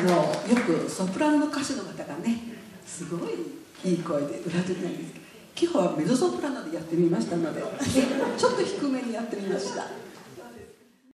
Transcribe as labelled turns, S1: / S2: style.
S1: よくソプラノの歌手の方がねすごいいい声で歌ってたんですけど、今日はメゾソプラノでやってみましたのでちょっと低めにやってみました。